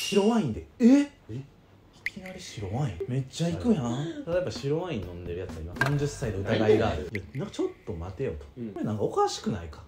白ワインでいきなり白ワインめっちゃいくやん。ただやっぱ白ワイン飲んでるやつは今30歳の疑いがある。いやなんかちょっと待てよと、これなんかおかしくないか。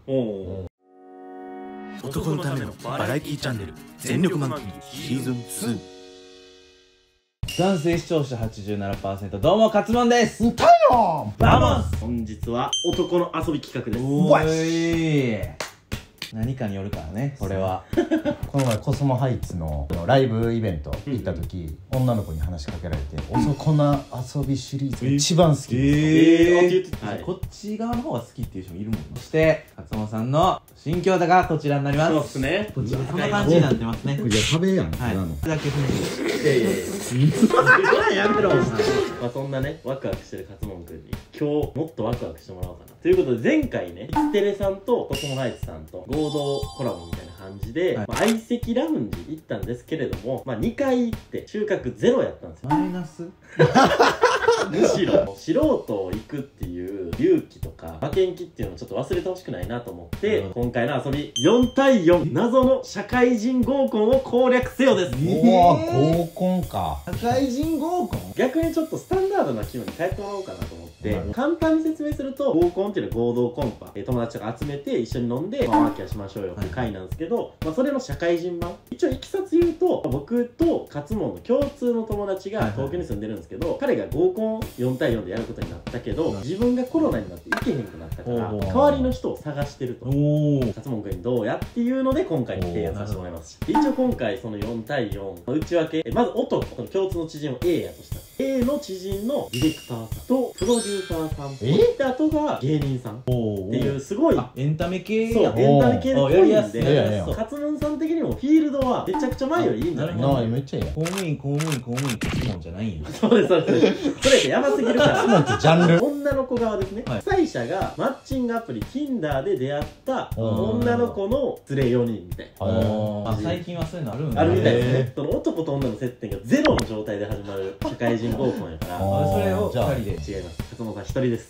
男のためのバラエティチャンネル全力マンキーシーズン2。 男性視聴者 87%。 どうも勝門です。 いたよバモス。 本日は男の遊び企画です。 おーい、何かによるからねこれは。 この前コスモハイツのライブイベント行った時、女の子に話しかけられて「男の遊びシリーズが一番好きです」 はい、こっち側の方が好きっていう人もいるもん。そして勝門さんの新居がこちらになります。 そうっすね。 こちらこんな感じになってますね。 これじゃあ食べやん、 はい、これだけ踏んでいやいやいややめろ。まあそんなねワクワクしてる勝門くんに今日もっとワクワクしてもらおうかなということで、前回ねXテレさんとコスモハイツさんと合同コラボみたいな感じで、相席ラウンジ行ったんですけれども、2回行って収穫ゼロやったんですよ。 マイナスむしろ素人行くっていう勇気とか負けん気っていうのをちょっと忘れてほしくないなと思って、今回の遊び4対4謎の社会人合コンを攻略せよです。 おー合コンか。 社会人合コン。 逆にちょっとスタンダードな気分に変えてもらおうかなと思って、簡単に説明すると合コンっていうのは合同コンパ、友達とか集めて一緒に飲んでワーキャーしましょうよっていう会なんですけど、それの社会人版。一応いきさつ言うと、僕と勝門の共通の友達が東京に住んでるんですけど、彼が合コン4対4でやることになったけど、自分がコロナになって行けへんくなったから代わりの人を探してると。勝門君にどうやっていうので今回提案させてもらいます。一応今回その4対4内訳、まず男、この共通の知人を A やとしたら A の知人のディレクターさんとプロデューサーさんで、あとが芸人さんっていうすごいエンタメ系そうやん。 エンタメ系で濃いんで、 やりやすい勝門さん的にもフィールドはめちゃくちゃ前よりいいんじゃないかな。 めっちゃいいやん。 公務員勝門じゃないんや。 そうですそうですそれがやばすぎるからなんてジャンル。 女の子側ですね、主催者がマッチングアプリ Tinder で出会った女の子の連れ4人みたいな。 最近はそういうのあるんだ。 あるみたいですね。その男と女の接点がゼロの状態で始まる社会人合コンやからそれを2人で。 違います。勝門さん1人です。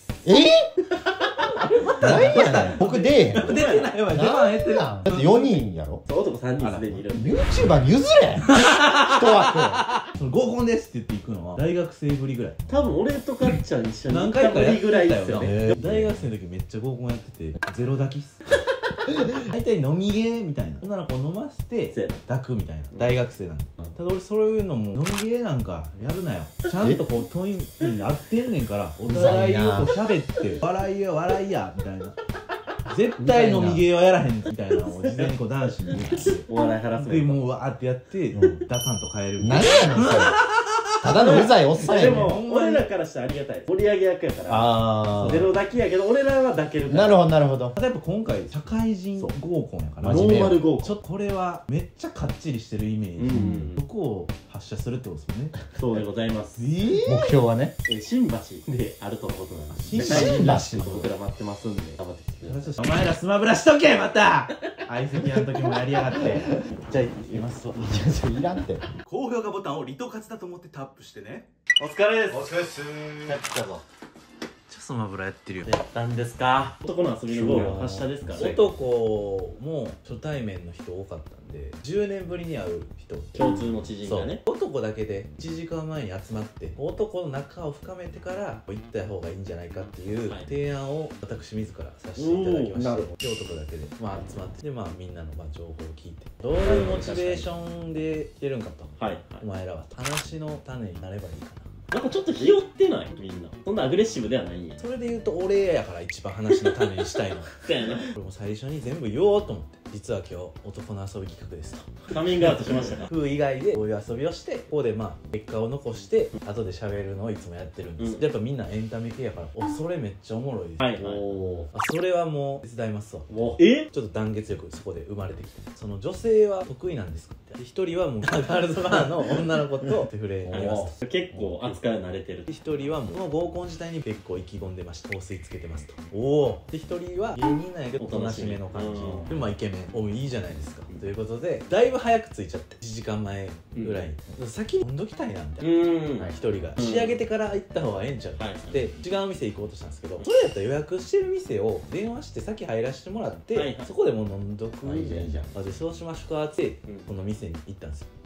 何やねん。僕出えへん。 出てないわ。出番減ってる。 だって4人やろ。 男3人すでにいるんで。 YouTuber に譲れ一枠。 その合コンですって言って行くのは大学生ぶりぐらい。 多分俺とかっちゃん一緒に何回かやってぐらいたよな。 ですよね。 大学生の時めっちゃ合コンやっててゼロ抱きっす。大体飲みゲーみたいな、女の子飲ませて抱くみたいな大学生なんで。ただ俺そういうのも飲みゲーなんかやるなよ。ちゃんとこうトイレに合ってんねんから、お互いをこう喋って笑いや笑いやみたいな。絶対飲みゲーはやらへんみたいなのを事前にこう男子に言って、 お笑いハラスメでント。 もうわーってやって出さんと帰るみたいな。 何やねんそれ。ただのうざいおっさんやねん。 でも俺らからしたらありがたい。盛り上げ役やからゼロ抱きやけど俺らは抱けるから。 なるほどなるほど。 ただやっぱ今回社会人合コンやからノーマル合コンちょっとこれはめっちゃかっちりしてるイメージ、そこを発射するってことですよね。 そうでございます。 目標はね。 新橋であるとのことなんです。 新橋僕ら待ってますんで頑張ってきてください。 お前らスマブラしとけまた相席の時もやりやがって。じゃあ言いますわ。 いらんって。 高評価ボタンをリトカツだと思ってタップしてね。 お疲れです。 お疲れっす。 やったぞ。 スマブラやってるよ。 やったんですか。男の遊びのゴールは発射ですからね。 男も初対面の人多かったんで、10年ぶりに会う人共通の知人がね。 男だけで1時間前に集まって男の仲を深めてから行った方がいいんじゃないかっていう提案を私自らさせていただきまして、男だけで集まってでみんなの情報を聞いて、どういうモチベーションで来てるんかと、お前らは話の種になればいいかな。 なんかちょっとひよってないみんな。そんなアグレッシブではないんや。 それで言うと俺やから一番話の種にしたいの。 そうやな。 これも最初に全部言おうと思って、実は今日男の遊び企画ですと。 カミングアウトしましたか。 風以外でこういう遊びをして、ここで結果を残して後で喋るのをいつもやってるんです、やっぱみんなエンタメ系やから、それめっちゃおもろいです、それはもう手伝いますわ。ちょっと団結力そこで生まれてきて、その女性は得意なんですかって、一人はもうガールズバーの女の子と手触れありますと。 結構扱い慣れてる。 一人はもうこの合コン自体に結構意気込んでました。香水つけてますと。で一人は芸人なんやけどおとなしめの感じで、イケメンいいじゃないですかということで、だいぶ早く着いちゃって、1時間前ぐらいに、先に飲んどきたいなみたいな、一人が仕上げてから行った方がええんちゃうって違う店行こうとしたんですけど、それやったら予約してる店を電話して先入らせてもらって、そこでもう飲んどくじゃん。でそうしましょうかってこの店に行ったんですよ。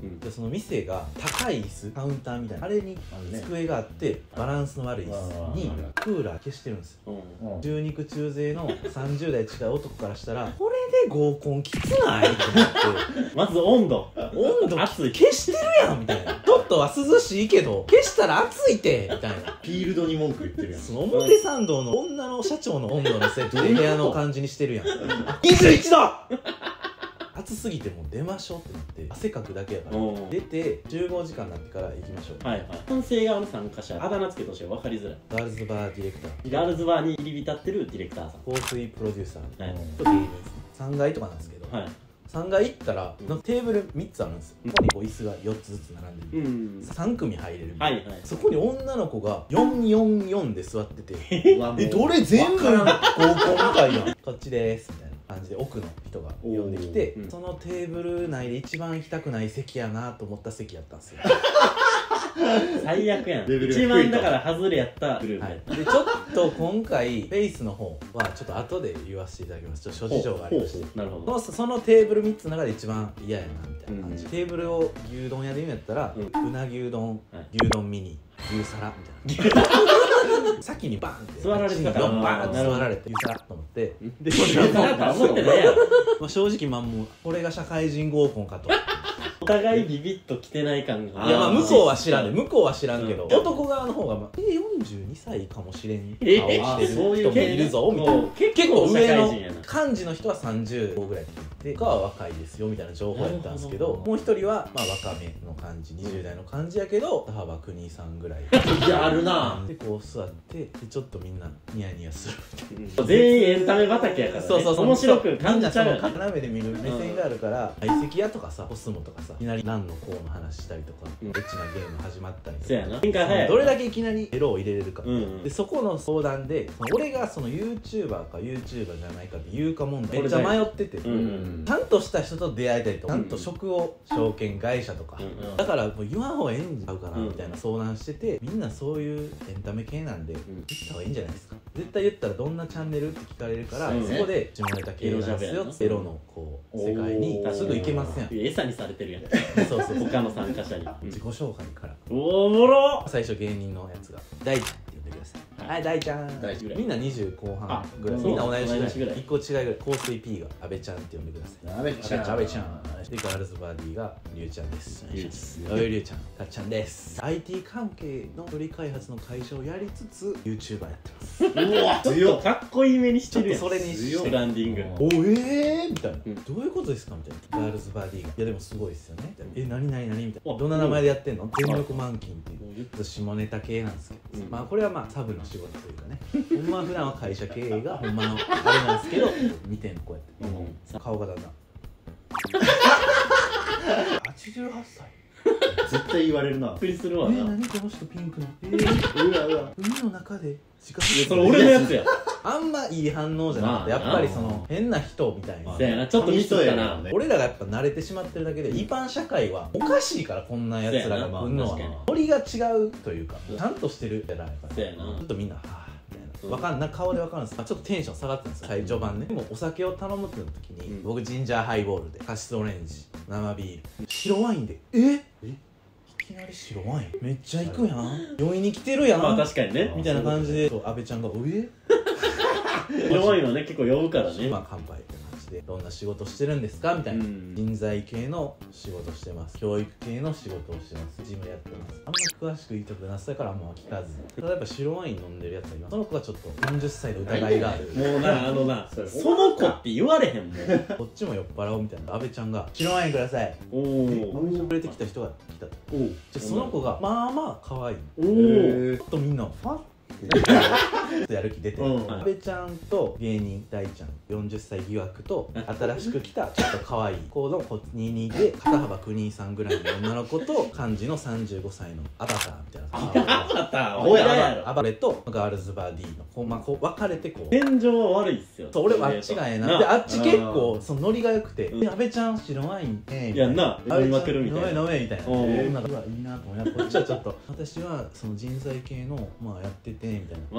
でその店が高い椅子カウンターみたいなあれに机があってバランスの悪い椅子にクーラー消してるんですよ。中肉中背の30代近い男からしたらこれで合コンきつないって思ってまず温度熱い消してるやんみたいなちょっとは涼しいけど消したら暑いてみたいなフィールドに文句言ってるやん。 その表参道の女の社長の温度の設定部屋の感じにしてるやん21度暑すぎてもう出ましょうってなって汗かくだけやから出て集合時間になってから行きましょう。 はいはい。男性側の参加者あだ名つけてほしい。分かりづらい。 ガールズバーディレクターガールズバーに入り浸ってるディレクターさん。 香水プロデューサーはいと芸人ですね。3階とかなんですけど、 はい。 3階行ったらなんかテーブル3つあるんですよ。ここにこう椅子が4つずつ並んでる、3組入れるみたいな、 はいはい。 そこに女の子が444で座っててうわもうどれ全部合コンみたいやんこっちですみたいな感じで奥の人が呼んできて、そのテーブル内で一番行きたくない席やなと思った席やったんですよ最悪やん。 レベル一番だから外れやったグループはやい、でちょっと今回フェイスの方はちょっと後で言わせていただきます。ちょっと諸事情がありましてなるほど。 そのテーブル3つの中で一番嫌やなみたいな感じ、 うんテーブルを牛丼屋で言うんやったら、うな牛丼、牛丼ミニ牛皿みたいな先にバーンって座られてたからバーンってなるほど座られて牛皿と思ってでなんか思ってないやろ。 まあ正直まあもうこれが社会人合コンかとお互いビビッと来てない感が。 いやまあ向こうは知らんね向こうは知らんけど、男側の方が、まあ、42歳かもしれん顔してる人もいるぞみたいな結構上の幹事の人は35ぐらいって言って他は若いですよみたいな情報やったんですけど、もう一人はまあ若めの感じ20代の感じやけど田幅邦さんぐらいいやあるな。 でこう座ってでちょっとみんなニヤニヤするみたいな全員エンタメ畑やからね。 そう面白く感じちゃうよね。 みんなその斜めで見る目線があるから相席屋とかさコスモとかさいきなり何のこうの話したりとか、エッチなゲーム始まったりとかそうやな。展開早い。 どれだけいきなりエロを入れれるか、 うんでそこの相談で俺がその YouTuber か YouTuber じゃないかって言うか問題めっちゃ迷ってて、ちゃんとした人と出会えたりとか、ちゃんと職を証券会社とか、だからもう言わん方がええんちゃうかなみたいな相談してて、みんなそういうエンタメ系なんで言った方がいいんじゃないですか。絶対言ったらどんなチャンネルって聞かれるから、そこで下ネタ系なんですよエロのこう世界にすぐ行けますやん。 餌にされてるやん。 そうそう他の参加者に。 自己紹介からおもろ。 最初芸人のやつが大ちゃんって呼んでください。はい、大ちゃん。みんな20後半ぐらい。みんな同い年ぐらい。1個違いぐらい。香水 P が阿部ちゃんって呼んでください。 阿部ちゃん。 阿部ちゃん。で、ガールズバーディーがりゅうちゃんです。りゅうちゃん。かっちゃんです。IT 関係の取り開発の会社をやりつつ YouTuber やってます。 うわ強っ。かっこいい目にしてるやん。 それにしてブランディング。 おみたいな。どういうことですかみたいな。ガールズバーディーが。いやでもすごいですよね。何みたいな。どんな名前でやってんの？全力満勤っていう下ネタ系なんですけど、まあこれはまあサブの仕事というかね。ほんまは普段は会社経営がほんまのあれなんですけど見てんのこうやって顔がだんだん88歳絶対言われるな。 びっくりするわな。 何この人ピンクのうわ海の中で時間それ俺のやつや。 あんまいい反応じゃなくてやっぱりその変な人みたいなそうやな。ちょっとミスったな。 俺らがやっぱ慣れてしまってるだけで一般社会はおかしいからこんなやつらが来んのはノリが違うというかちゃんとしてるじゃないからちょっとみんなわかんない顔でわかるんです。ちょっとテンション下がったんですよ最序盤ね。でもお酒を頼むってなった時に僕ジンジャーハイボールでカシスオレンジ生ビール白ワインでいきなり白ワインめっちゃいくやん酔いに来てるやんまあ確かにねみたいな感じで阿部ちゃんが白ワインはね結構酔うからね。 まあ乾杯って感じでどんな仕事してるんですかみたいな人材系の仕事してます教育系の仕事をしてますジムやってますあんま詳しく言いたくなさいからあんま聞かずただやっぱ白ワイン飲んでるやつがいますその子はちょっと40歳の疑いがあるもうなその子って言われへんもん。 こっちも酔っ払おうみたいな阿部ちゃんが白ワインくださいおお。 くれてきた人が来たとおでその子がまあまあ可愛いおお。 ちょっとみんなファッちょっとやる気出て阿部ちゃんと芸人大ちゃん40歳疑惑と新しく来たちょっと可愛い子の22で肩幅国さんぐらいの女の子と幹事の35歳のアバターみたいなアバターおやアバレとガールズバーディーのこう、まあ、こう分かれてこう天井は悪いっすよ。 そう俺はあっちがええなであっち結構そのノリが良くて阿部ちゃん白ワインみやんな飲みまくるみたいな飲めみたいな女がうわいいなと思いながらこっちはちょっと私はその人材系のまあやっててみたいなワンタン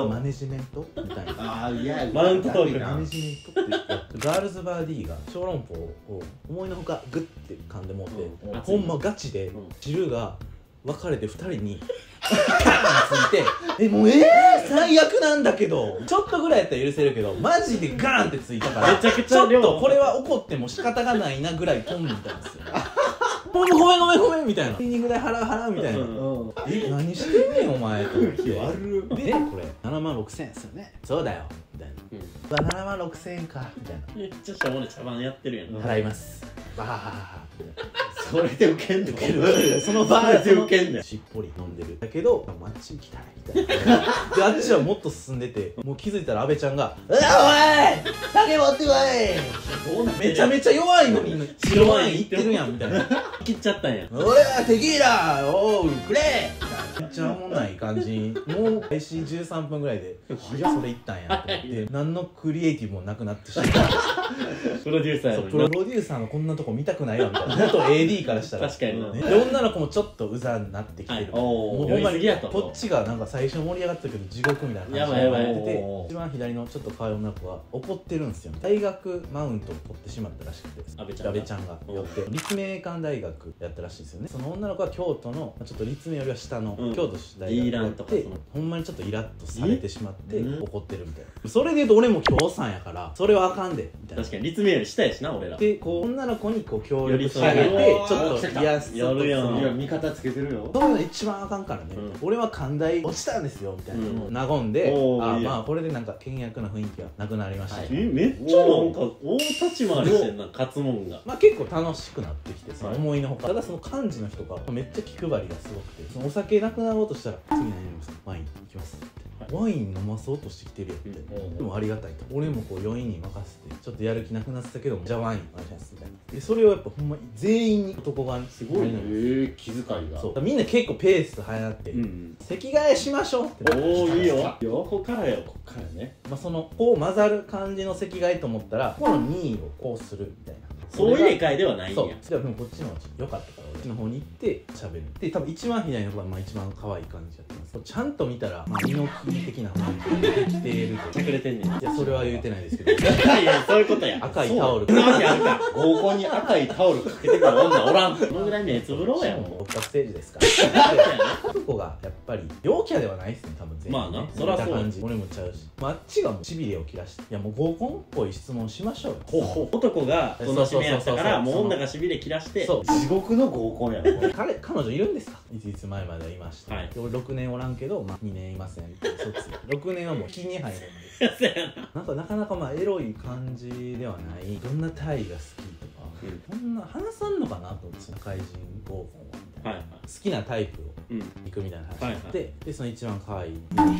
マネジメントみたいなああいやマウントトークマネジメントってやってガールズバー D が小籠包を思いのほかグッて噛んでもうて、ほんまガチで汁が分かれて2人にガーンついてもう最悪なんだけどちょっとぐらいやったら許せるけどマジでガーンってついたからめちゃくちちょっゃ量とこれは怒っても仕方がないなぐらい飛んでたんですよごめんごめんみたいなクリーニング代払うみたいな、何してんねんお前と思ってでこれ7万6千円ですよねそうだよみたいな、7万6千円かみたいなめっちゃしょうもない茶番やってるやん払いますバハハハそれで受けんのその場それで受けんねんしっぽり飲んでるだけどあっち行きたいみたいなであっちはもっと進んでてもう気づいたら阿部ちゃんが「おい酒持ってこい!」めちゃめちゃ弱いのに白ワインいってるやんみたいな切っちゃったんや俺はテキーラおうくれめっちゃおもんない感じもう開始13分ぐらいでそれいったんやと思って何のクリエイティブもなくなってしまったプロデューサーやのにプロデューサーのこんなとこ見たくないわみたいな元 AD からしたら確かになねで女の子もちょっとうざになってきてる、もうほんまにこっちがなんか最初盛り上がったけど地獄みたいな感じでやばいやってて一番左のちょっと可愛い女の子が怒ってるんですよ大学マウントを取ってしまったらしくて阿部ちゃんがよって立命館大学やったらしいですよねその女の子は京都のちょっと立命よりは下の京都大学やってほんまにちょっとイラッとされてしまって怒ってるみたいなそれで言うと俺も京さんやからそれはあかんでみたいな確かに立命より下やしな俺らでこう女の子にこう協力してあげてちょっと癒すやるやんいや味方つけてるよそういうの一番あかんからね、俺は寛大落ちたんですよみたいな和んで、まあこれでなんか険悪な雰囲気はなくなりました、 めっちゃなんか大立ち回りしてんな勝つもんがまあ結構楽しくなってきてその思いのほかただその幹事の人がめっちゃ気配りがすごくてそのお酒なくなろうとしたら次何飲みますかワイン行きますってワイン飲まそうとしてきてるやんって、でもありがたいと俺もこう余韻に任せてちょっとやる気なくなってたけどじゃあワインお願いしますみたいなでそれをやっぱほんま全員に男がすごい気遣いがそうみんな結構ペース流行って席替えしましょうっておおいいよここからよこっからねまあそのこう混ざる感じの席替えと思ったらこの2位をこうするみたいなそう入れ替えではないんやそうでもこっちの方が良かったから俺こっちの方に行って喋るで多分一番左の子がまあ一番可愛い感じだったんですちゃんと見たらまあ猪木的な雰囲気が出てきているしゃくれてんねんいやそれは言うてないですけどいやそういうことや赤いタオルそんなわけあるか合コンに赤いタオルかけてくる女おらんこのぐらい目つぶろうやもん僕がステージですから男がやっぱり陽キャではないっすね多分全員ねまあなそらそう見た感じ俺もちゃうしあっちがもうしびれを切らしていやもう合コンっぽい質問しましょうよ男がその締めやったからもう女がしびれ切らしてそう地獄の合コンやろ彼女いるんですかいついつ前まではいました、 はいで俺6年おらんけど、まあ、2年いませんって卒6年はもう気に入るんでそうやななんかなかなかまあエロい感じではないどんなタイが好きとか、こんな話さんのかなと思って社会人合コンはみたいな、 はい好きなタイプを行くみたいな話になって、 はいでその一番可愛い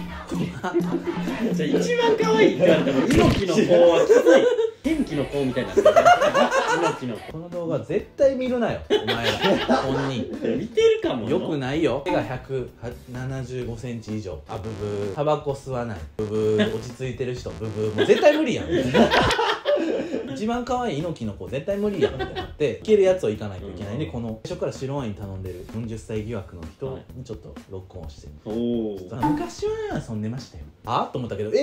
じゃあ一番可愛いって言われても猪木の子はきつい天気の子みたいになってる猪木の子この動画絶対見るなよお前ら本人見てるかもよくないよ手が175センチ以上あブブータバコ吸わないブブー落ち着いてる人ブブーもう絶対無理やん一番可愛い猪木の子絶対無理やんってなっていけるやつを行かないといけないんでこの最初から白ワイン頼んでる40歳疑惑の人にちょっとロックオンしておお昔は遊んでましたよあっと思ったけどよ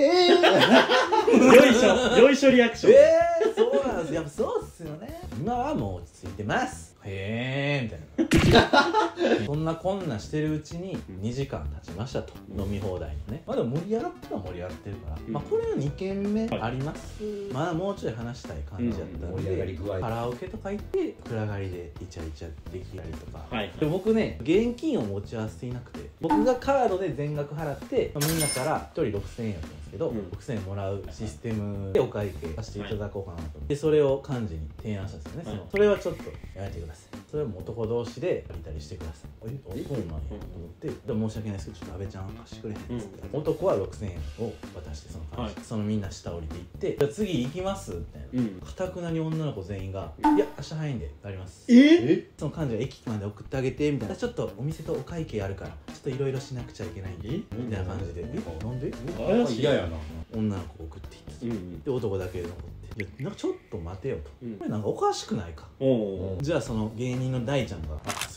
いしょリアクションそうなんですやっぱそうっすよね今はもう落ち着いてますへえみたいなそんなこんなしてるうちに2時間経ちましたと飲み放題のねまあでも盛り上がっては盛り上がってるから、まあこれは2軒目あります、まだもうちょい話したい感じやったん盛り上がりで、 具合カラオケとか行って暗がりでイチャイチャできたりとか、 はいで僕ね現金を持ち合わせていなくて僕がカードで全額払ってみんなから1人6000円やったんですけど、6000円もらうシステムでお会計させていただこうかなと思って、でそれを幹事に提案したんですよね、それはちょっとやめてくださいそれはもう男同士で借りたりしてくださいそうなんやと思ってでも申し訳ないですけどちょっと阿部ちゃん貸してくれへんっつって、男は6000円を渡してその幹事、そのみんな下降りていってじゃあ次行きますみたいなかたくなに女の子全員がいや明日早いんで帰りますその幹事が駅まで送ってあげてみたいなちょっとお店とお会計あるからちょっといろいろしなくちゃいけないんでみたいな感じでなんで嫌やな女の子送っていってで男だけ残っていやなんかちょっと待てよとこれなんかおかしくないかじゃあその芸人の大ちゃんが「あす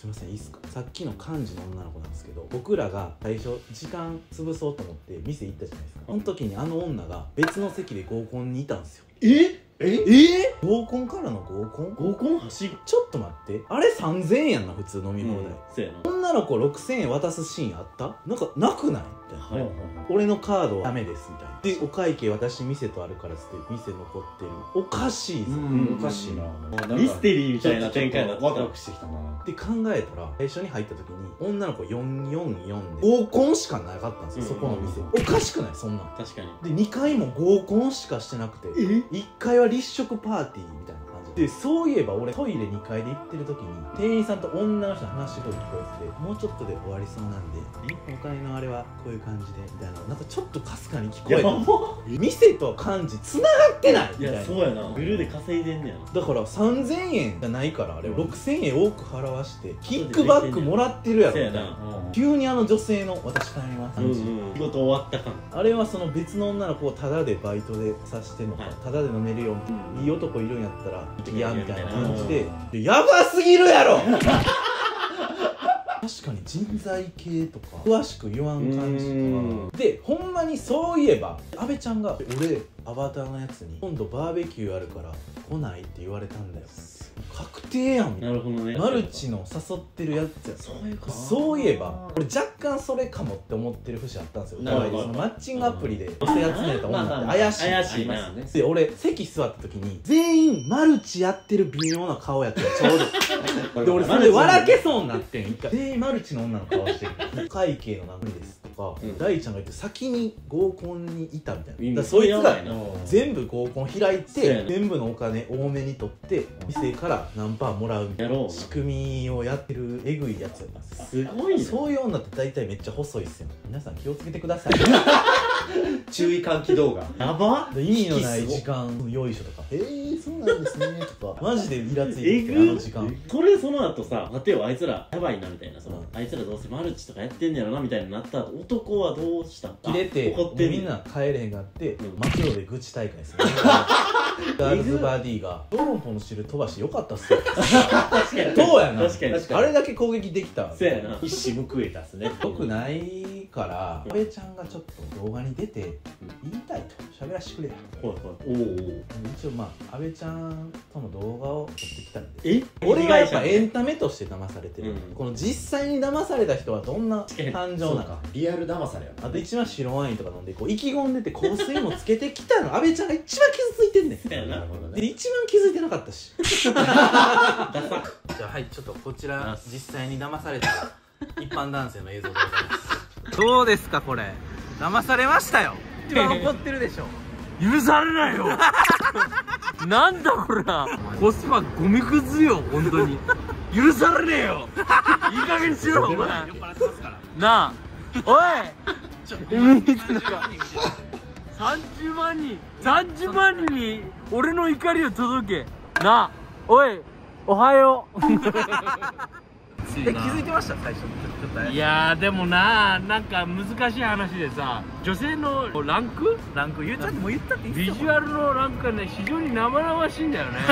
すいませんいいっすか、さっきの幹事の女の子なんですけど、僕らが最初時間潰そうと思って店行ったじゃないですか。その時にあの女が別の席で合コンにいたんですよ。合コンからの合コン、 合コン走る。 ちょっと待って、あれ3000円やんな普通飲み放題、 そうやな。 女の子6000円渡すシーンあった？なんかなくないみたいな、 はいはい俺のカードはダメですみたいな。でお会計私店とあるからっつって店残ってる。おかしいぞ、 おかしいな。 ミステリーみたいな展開になってワクワクしてきたな。 って考えたら最初に入った時に女の子444で合コンしかなかったんですよ、そこの店。おかしくないそんなん。 確かに。 で2回も合コンしかしてなくて、1回は立食パーティーみたいな感じで、そういえば俺トイレ2階で行ってる時に店員さんと女の人の話し声聞こえてて、もうちょっとで終わりそうなんでお金のあれはこういう感じでみたいな、なんかちょっとかすかに聞こえて、店と漢字つながってないみたいな。 いやそうやな、グルで稼いでんねやな。 だから3000円じゃないからあれ6000円多く払わしてキックバックもらってるやろみたいな。急にあの女性の私帰ります感じ、 仕事終わった感。 あれはその別の女の子をタダでバイトでさしてんのか、タダで飲めるよみたいな、いい男いるんやったらいやみたいな感じで、やばすぎるやろ確かに人材系とか詳しく言わん感じとかで、ほんまにそういえば阿部ちゃんが「俺アバターのやつに今度バーベキューあるから来ない？」って言われたんだよ。確定やんみたいな。 なるほどね。 マルチの誘ってるやつや。そういえば俺若干それかもって思ってる節あったんですよ。 なるほど。 そのマッチングアプリで女性集めた女って怪しい。 怪しいな。 で俺席座った時に全員マルチやってる微妙な顔やったよちょうどで俺それで笑けそうになってん一回。全員マルチの女の顔してる。お会計の何ですとか、大ちゃんが言って先に合コンにいたみたいな。だからそいつが全部合コン開いて全部のお金多めに取って店から何パーもらうみたいな仕組みをやってるえぐいやつやったんです。 すごいね。 そういう女って大体めっちゃ細いっすよ。皆さん気をつけてください注意喚起動画。 やば。 意味のない時間よいしょとかそうなんですねとかマジでイラついてきて、あの時間それその後さ、待てよあいつらやばいなみたいな、そのあいつらどうせマルチとかやってんねやろなみたいになった後、男はどうしたん？ 切れて怒ってみんな帰れへんがあって末路で愚痴大会ですねガールズバディが「ドロンポの汁飛ばしてよかったっすよ」 確かにそうやな。 確かにあれだけ攻撃できた。 そうやな。 一矢報いたっすね。 よくないから阿部ちゃんがちょっと動画に出て言いたいと喋らせてくれ。 おお。 一応阿部ちゃんとの動画を撮ってきたんで、 え？ 俺はやっぱエンタメとして騙されてる、 うんこの実際に騙された人はどんな感情なのか。 リアル騙されやな。 あと一番白ワインとか飲んでこう意気込んでて香水もつけてきたの阿部ちゃんが一番傷ついてんねん。 そうやな。 なるほどでね。 一番気づいてなかったしじゃあはいちょっとこちら実際に騙された一般男性の映像でございますどうですかこれ。騙されましたよ。一番怒ってるでしょ許されないよなんだこれコスパゴミくずよ本当に許されねえよいい加減にしろお前なあおい30万人に俺の怒りを届けなあおいおはよう気づいてました最初。 いやーでもなんか難しい話でさ、女性のランク言っちゃってもう言ったっていいっすよ。 ビジュアルのランクがね非常に生々しいんだよね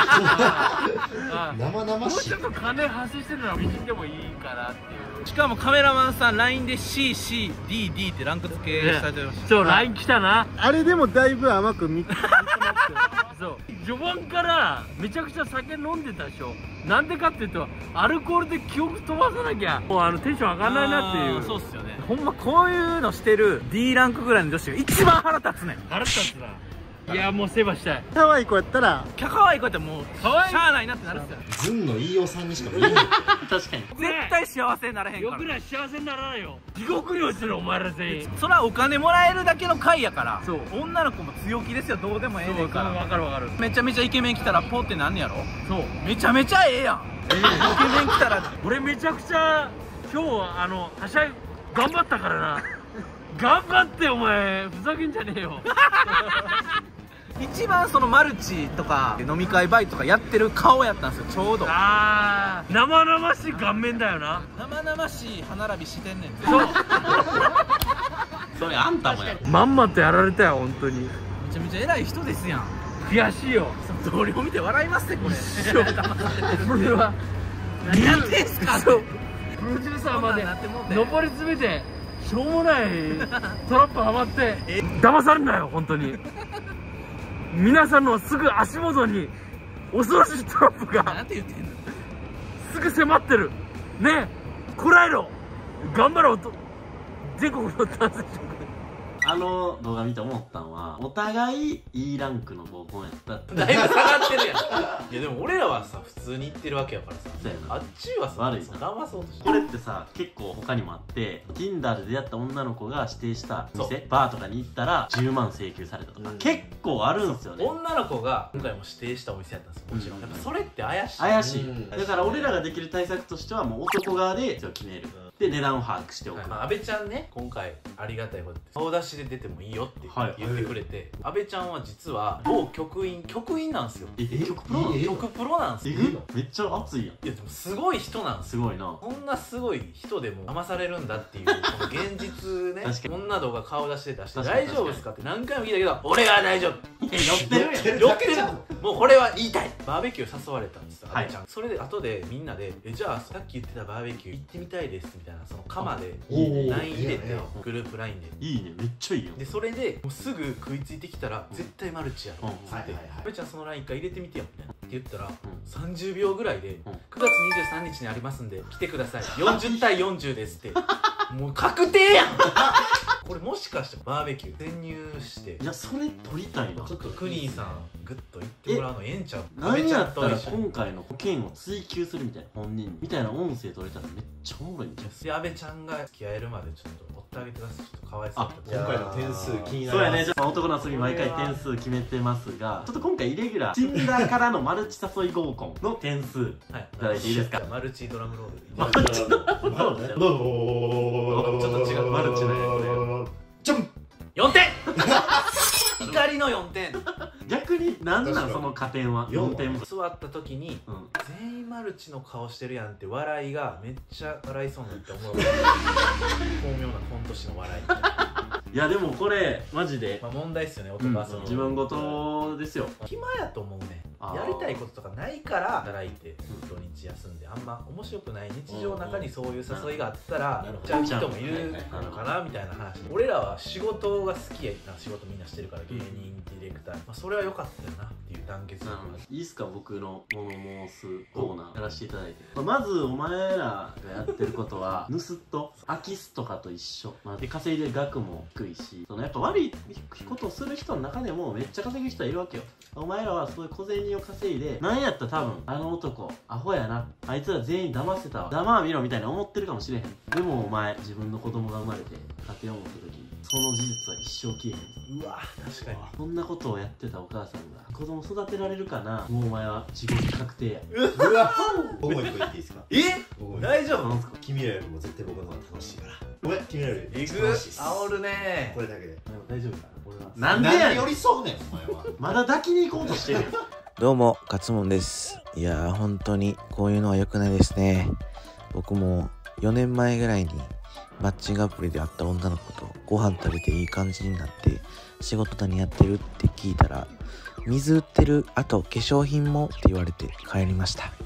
生々 もうしいちょっと金発生してるのは美人でもいいかなっていう。 しかもカメラマンさん LINE で CCDD ってランク付けされてました。 そう LINE 来たな。 あれでもだいぶ甘く見てそう序盤からめちゃくちゃ酒飲んでたでしょ。なんでかっていうとアルコールで記憶飛ばさなきゃもうテンション上がんないなっていう。 そうっすよね。ほんまこういうのしてる D ランクぐらいの女子が一番腹立つねん。 腹立つな。いやもうセーバーしたい。 可愛い子やったらキャカワイ子やったらもうしゃあないなってなるっすよ。 ずんの飯尾さんにしか見えない。 確かに。 絶対幸せにならへんから。 よくない幸せにならないよ。地獄に落ちるお前ら全員。 それはお金もらえるだけの会やから。 そう女の子も強気ですよ。どうでもええねんから。 分かる分かる。 めちゃめちゃイケメン来たらポってなんねやろ。 そうめちゃめちゃええやん。イケメン来たら俺めちゃくちゃ今日ははしゃい頑張ったからな頑張ってお前ふざけんじゃねえよ一番そのマルチとか飲み会バイトとかやってる顔やったんですよちょうど。 あー生々しい顔面だよな。 生々しい歯並びしてんねん。 そうそれあんたもや。 まんまとやられたよ本当に。 めちゃめちゃ偉い人ですやん。 悔しいよ。 同僚見て笑いますねこれ。 これは何やってんすか。 そうプロデューサーまで上り詰めてしょうもないトラップハマって騙されんなよ本当に。皆さんのすぐ足元に恐ろしいトラップがなんて言ってんの。 すぐ迫ってるねえ、こらえろ、頑張ろうと全国の男性あの動画見て思ったのは、お互い E ランクの合コンやったって。 だいぶ下がってるやん。いやでも俺らはさ普通に言ってるわけやからさ、 そうやなあっちはさ悪いな騙そうとしてこれってさ、結構他にもあって Tinder で出会った女の子が指定した店バーとかに行ったら10万請求されたとか、結構あるんすよね。 女の子が今回も指定したお店やったんですよ。もちろんやっぱそれって怪しい。 怪しい。だから俺らができる対策としてはもう男側でそれを決める。で値段を把握しておく。 阿部ちゃんね、今回ありがたいことって顔出しで出てもいいよって言ってくれて、阿部ちゃんは実は某局員なんですよ。 曲プロなん曲プロなんですよ。 めっちゃ熱いやん。 いやでもすごい人なんですよ。 すごいな。 こんなすごい人でも騙されるんだっていうこの現実ね。女の子が顔出しで出して大丈夫ですかって何回も聞いたけど、俺は大丈夫。 寄ってるやん。 寄ってる。もうこれは言いたい。バーベキュー誘われたんですよ、阿部ちゃん。それで後でみんなでじゃあさっき言ってたバーベキュー行ってみたいですみたいな、その釜で LINE 入れてグループ LINE でいいね、めっちゃいいよ。 でそれでもうすぐ食いついてきたら絶対マルチやろっつって「阿部ちゃんその LINE 一回入れてみてよ」って言ったら30秒ぐらいで「9月23日にありますんで来てください40対40です」ってもう確定やん。これもしかしてバーベキュー潜入して、 いやそれ撮りたいな。 ちょっとクニーさんグッと言ってもらうのええんちゃう。 何やったら今回の件を追求するみたいな、本人みたいな音声取れたらめっちゃおもろいんじゃん。 で阿部ちゃんが付き合えるまでちょっと追ってあげてください。ちょっとかわいそうだった。 今回の点数気になる。 そうやね。じゃあ男の遊び毎回点数決めてますが、ちょっと今回イレギュラー Tinder からのマルチ誘い合コンの点数いただいていいですか。 マルチドラムロール。 マルチのちょっと違う。 マルチの 4点。怒りの4点。 逆に何なんその加点は4点。 座った時に全員マルチの顔してるやんって笑いがめっちゃ笑いそうになって思う。巧妙なコント師の笑い。 いやでもこれマジでまあ問題っすよね、男遊び。 自分事ですよ。 暇やと思うね。やりたいこととかないから働いて土日休んで、あんま面白くない日常の中にそういう誘いがあったら行っちゃう人もいるのかなみたいな話。俺らは仕事が好きやな仕事みんなしてるから、芸人ディレクター、まあそれは良かったよなっていう団結力が。 いいっすか、僕の物申すコーナーやらせていただいて。まずお前らがやってることは盗っ人空き巣とかと一緒。で稼いでる額も低いし、そのやっぱ悪いことをする人の中でもめっちゃ稼ぐ人はいるわけよ。お前らはそういう小銭を稼いで、なんやったら多分あの男アホやな、あいつら全員騙せたわ、ざまあ見ろみたいな思ってるかもしれへん。でもお前自分の子供が生まれて家庭を持った時にその事実は一生消えへん。 うわ確かにそんなことをやってたお母さんが子供育てられるかな。もうお前は地獄確定や。 うわ僕も一個言っていいですか。僕も大丈夫なんすか。 君らよりも絶対僕の方が楽しいから。ごめん、君らよりえぐ楽しいっす。 煽るねこれだけで大丈夫かな。俺はなんで寄り添うねんお前は。 まだ抱きに行こうとしてるよ。 どうも、勝門です。いやー、本当にこういうのは良くないですね。僕も4年前ぐらいにマッチングアプリで会った女の子とご飯食べていい感じになって、仕事何やってるって聞いたら、水売ってる、あと化粧品もって言われて帰りました。